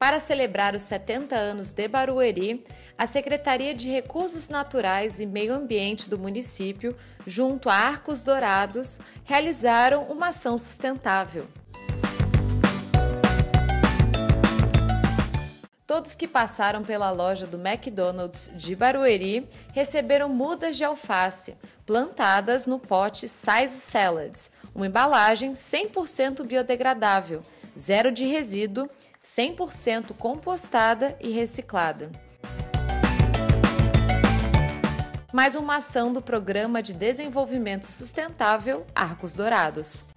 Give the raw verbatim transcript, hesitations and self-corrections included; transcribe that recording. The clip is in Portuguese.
Para celebrar os setenta anos de Barueri, a Secretaria de Recursos Naturais e Meio Ambiente do município, junto a Arcos Dourados, realizaram uma ação sustentável. Todos que passaram pela loja do McDonald's de Barueri receberam mudas de alface, plantadas no pote Size Salads, uma embalagem cem por cento biodegradável, zero de resíduo, cem por cento compostada e reciclada. Mais uma ação do Programa de Desenvolvimento Sustentável Arcos Dourados.